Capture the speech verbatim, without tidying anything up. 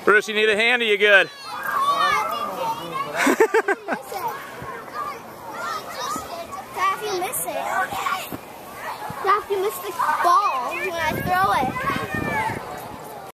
Bruce, you need a hand, are you good? If you miss it, if you miss the ball when I throw it.